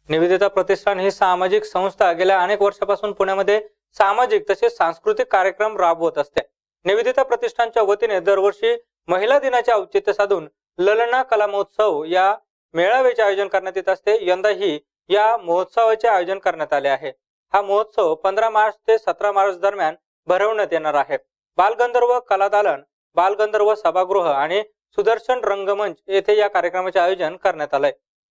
निवेदिता प्रतिष्ठान ही सामाजिक संस्था गेल्या अनेक वर्षापासून पुण्यामध्ये सामाजिक तसेच सांस्कृतिक कार्यक्रम राबवत असते। निवेदिता प्रतिष्ठानच्या वतीने दरवर्षी महिला दिनाचे औचित्य साधून ललना कला महोत्सव या मेळाव्याचे आयोजन करण्यात येत असते। यंदाही या महोत्सवाचे आयोजन करण्यात आले आहे। हा महोत्सव 15 मार्च ते 17 मार्च दरम्यान भरवण्यात येणार आहे। बालगंधर्व कलादालन, बालगंधर्व सभागृह आणि सुदर्शन रंगमंच येथे या कार्यक्रमाचे आयोजन करण्यात आले।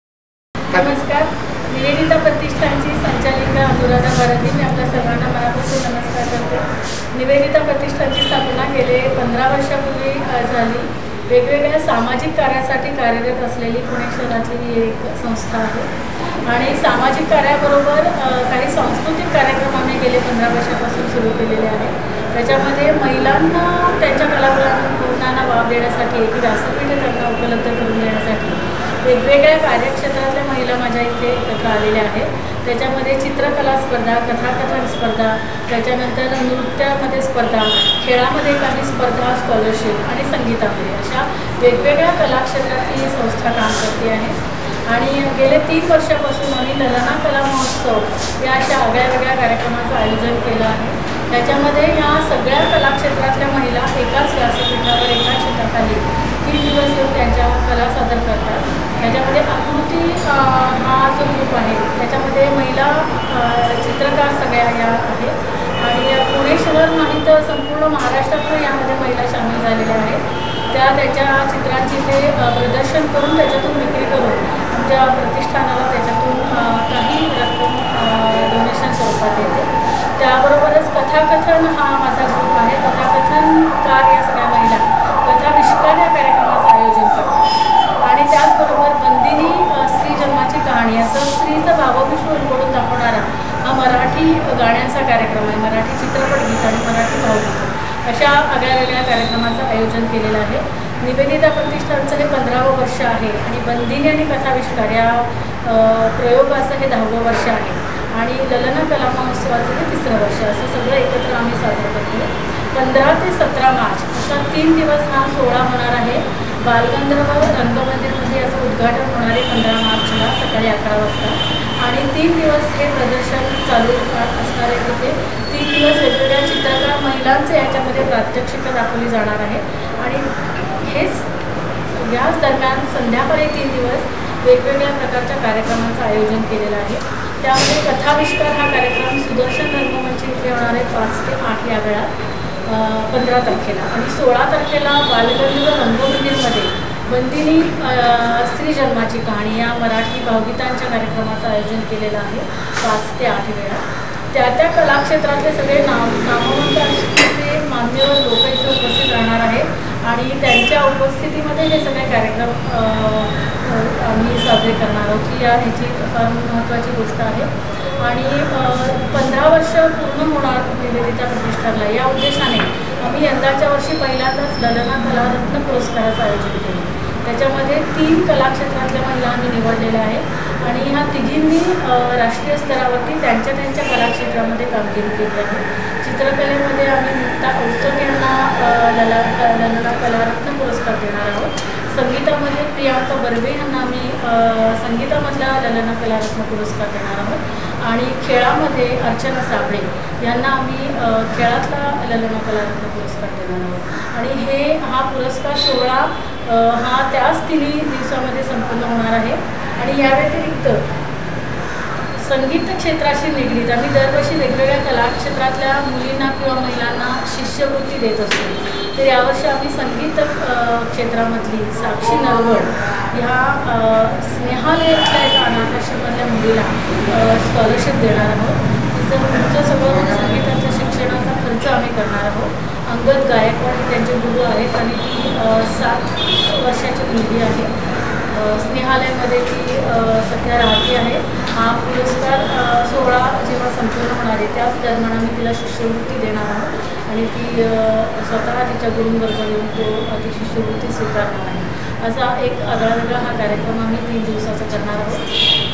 नमस्कार, निवेदिता प्रतिष्ठानची संचालिका अनुराधा भारती मी आपल्या सर्वांना मनापासून नमस्कार करते। निवेदिता प्रतिष्ठानची स्थापना गेले 15 वर्षापूर्वी झाली। वेगवेगळ्या सामाजिक कार्यासाठी कार्यरत असलेली पुणे शहरातली ही एक संस्था आहे आणि सामाजिक कार्याबरोबर काही सांस्कृतिक कार्यक्रम आम्ही गेले 15 वर्षापासून सुरू केलेले आहेत। त्याच्यामध्ये महिलांना त्यांच्या कलागुणांना वाव देण्यासाठी एक व्यासपीठ त्यांना उपलब्ध करून देण्यासाठी वेगवेगळ्या कार्यक्षेत्रातल्या महिला माझ्या इथे एकत्र आलेल्या आहेत। त्याच्यामध्ये चित्रकला स्पर्धा, कथाकथन स्पर्धा, त्याच्यानंतर नृत्यामध्ये स्पर्धा, खेळामध्ये काही स्पर्धा, स्कॉलरशिप आणि संगीतामध्ये अशा वेगवेगळ्या कलाक्षेत्रातली ही संस्था काम करते आहे। आणि गेले 3 वर्षापासून आम्ही ललना कला महोत्सव या अशा वेगळ्या कार्यक्रमाचं आयोजन केलं आहे। त्याच्यामध्ये या सगळ्या कलाक्षेत्रातल्या महिला एकाच व्यासपीठावर एकाच छताखाली 3 दिवस येऊन त्यांच्या कला सादर करतात। त्याच्यामध्ये आकृती हा जो ग्रुप आहे त्याच्यामध्ये महिला चित्रकार सगळ्या या आहेत आणि पुणे शहर नाही तर संपूर्ण महाराष्ट्रातून यामध्ये महिला सामील झालेल्या आहेत। त्या त्याच्या चित्रांची ते प्रदर्शन करून त्याच्यातून विक्री करून आमच्या प्रतिष्ठानाला त्याच्यातून काही रक्कम डोनेशन स्वरूपात येते। त्याबरोबरच कथाकथन हा माझा ग्रुप आहे। कथाकथनकार या सगळ्या महिला कथाविष्कार या कार्यक्रमाचं आयोजन करतात आणि त्याचबरोबर बंदिनी स्त्री जन्माची कहाणी असं स्त्रीचं भावविश्व उलगडून दाखवणारा हा मराठी गाण्यांचा कार्यक्रम आहे। मराठी चित्रपट गीत आणि मराठी भावगीत अशा वेगळ्या कार्यक्रमाचं आयोजन केलेलं आहे। निवेदिता प्रतिष्ठानचं हे 15वं वर्ष आहे आणि बंदिनी आणि कथाविष्कार या प्रयोगाचं हे 10वं वर्ष आहे आणि ललना कला महोत्सवाचं हे 3रं वर्ष असं सगळं एकत्र आम्ही साजरं करतो। 15 ते 17 मार्च असा 3 दिवस हा सोहळा होणार आहे। बालगंधर्व रंगमंदिरमध्ये याचं उद्घाटन होणार आहे 15 मार्चला सकाळी 11 वाजता आणि 3 दिवस हे प्रदर्शन चालू असणार आहे। तिथे 3 दिवस वेगवेगळ्या चित्रकार महिलांचे याच्यामध्ये प्रात्यक्षिकं दाखवली जाणार आहे आणि हेच याच दरम्यान संध्याकाळी 3 दिवस वेगवेगळ्या प्रकारच्या कार्यक्रमांचं आयोजन केलेलं आहे। त्यामध्ये कथाविष्कार हा कार्यक्रम सुदर्शन रंगमंच इथे होणार आहे 5 ते 8 या वेळात 15 तारखेला आणि 16 तारखेला बालगंधर्व रंगमंदिरमध्ये बंदिनी स्त्री जन्माची कहाणी या मराठी भावगीतांच्या कार्यक्रमाचं आयोजन केलेलं आहे 5 ते 8 वेळा। त्या कलाक्षेत्रातले सगळे नामवंत असे मान्यवर लोक इथे उपस्थित राहणार आहेत आणि त्यांच्या उपस्थितीमध्ये हे सगळे कार्यक्रम आम्ही साजरे करणार आहोत की ह्याची फार महत्त्वाची गोष्ट आहे। आणि 15 वर्ष पूर्ण होणार निवेदिता प्रतिष्ठानला या उद्देशाने आम्ही यंदाच्या वर्षी पहिल्यांदाच ललना कलारत्न पुरस्काराचं आयोजन केलं। त्याच्यामध्ये 3 कलाक्षेत्रातल्या महिला आम्ही निवडलेल्या आहेत आणि ह्या तिघींनी राष्ट्रीय स्तरावरती त्यांच्या कलाक्षेत्रामध्ये कामगिरी केली आहे। चित्रकलेमध्ये आम्ही मुक्ता औसत यांना ललना कलारत्न पुरस्कार देणार आहोत। संगीतामध्ये प्रियांका बर्वे यांना आम्ही संगीतामधला ललना कलारत्न पुरस्कार देणार आहोत आणि खेळामध्ये अर्चना साबळे यांना आम्ही खेळातला ललना कलारत्न पुरस्कार देणार आहोत आणि हा पुरस्कार सोहळा हा त्याच 3 दिवसामध्ये संपन्न होणार आहे। आणि या व्यतिरिक्त संगीत क्षेत्राशी निगडीत आम्ही दरवर्षी वेगवेगळ्या कलाक्षेत्रातल्या मुलींना किंवा महिलांना शिष्यवृत्ती देत असतो। तर यावर्षी आम्ही संगीत क्षेत्रामधली साक्षी नरवड ह्या स्नेहालयातल्या एका अनाथाश्रमातल्या मुलीला स्कॉलरशिप देणार आहोत। तिचं सगळं संगीताच्या शिक्षणाचा खर्च आम्ही करणार आहोत। अंगद गायकवाड हे त्यांचे गुरु आहेत आणि ती 7 वर्षाची मुलगी आहे। स्नेहालयामध्ये ती सध्या राहते आहे। हा पुरस्कार सोहळा जेव्हा संपूर्ण होणार आहे त्याच दरम्यान आम्ही तिला शिष्यवृत्ती देणार आहोत आणि ती स्वतः तिच्या गुरूंबरोबर येऊन ती शिष्यवृत्ती स्वीकारणार आहे। असा एक वेगळा हा कार्यक्रम आम्ही 3 दिवसाचा करणार आहोत।